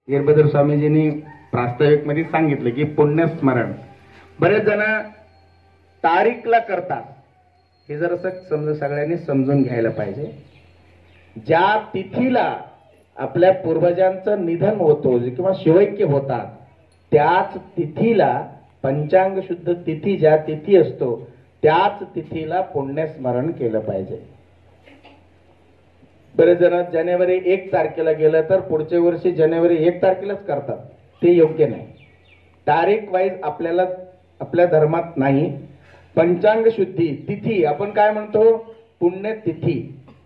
वीरभद्र स्वामीजींनी प्रास्ताविक मध्ये सांगितलं की पुण्यस्मरण बरेच जण तारीखला करतात. हे जर असं सगळ्यांनी समजून घ्यायला पाहिजे. ज्या तिथीला आपल्या पूर्वजांचं निधन होतो किंवा शिवैक्य होतात त्याच तिथीला पंचांग शुद्ध तिथी ज्या तिथी असतो त्याच तिथीला पुण्यस्मरण केलं पाहिजे. बरेच जण जानेवारी 1 तारखेला गेलं तर पुढच्या वर्षी जानेवारी 1 तारखेलाच करतात. ते योग्य नाही. तारीख वाईज आपल्याला आपल्या धर्मात नाही. पंचांग शुद्धी तिथी आपण काय म्हणतो पुण्यतिथी.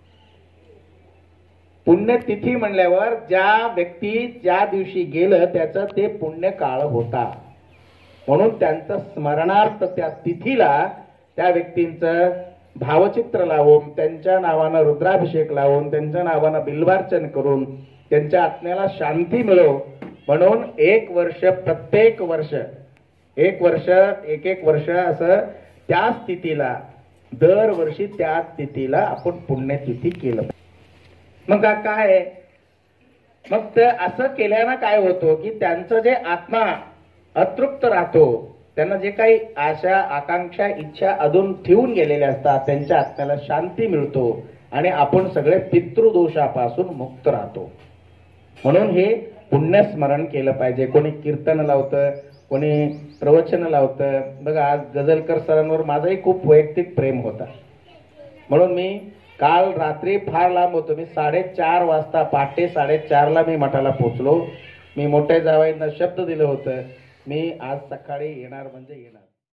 पुण्यतिथी म्हणल्यावर ज्या व्यक्ती ज्या दिवशी गेलं त्याचं ते पुण्य काळ होता म्हणून त्यांचं स्मरणार्थ त्या तिथीला त्या व्यक्तींचं भावचित्र लावून त्यांच्या नावानं रुद्राभिषेक लावून त्यांच्या नावानं बिल्वार्चन करून त्यांच्या आत्म्याला शांती मिळो म्हणून 1 वर्ष प्रत्येक वर्ष 1 वर्ष असं त्याच तिथीला दरवर्षी त्याच तिथीला आपण पुण्यतिथी केलं. मग काय मग ते असं केल्यानं काय होतो की त्यांचं जे आत्मा अतृप्त राहतो. त्यांना जे काही आशा आकांक्षा इच्छा अजून ठेवून गेलेल्या असतात त्यांच्या आत्म्याला शांती मिळतो आणि आपण सगळे पितृदोषापासून मुक्त राहतो. म्हणून हे पुण्यस्मरण केलं पाहिजे. कोणी कीर्तन लावतं कोणी प्रवचन लावतं. बघा आज गजलकर सरांवर माझंही खूप वैयक्तिक प्रेम होता म्हणून मी काल रात्री फार लांब होतो. मी 4:30 वाजता पहाटे 4:30ला मी मठाला पोहोचलो. मी मोठ्या जावईंना शब्द दिलं होतं मी आज सकाळी येणार म्हणजे येणार.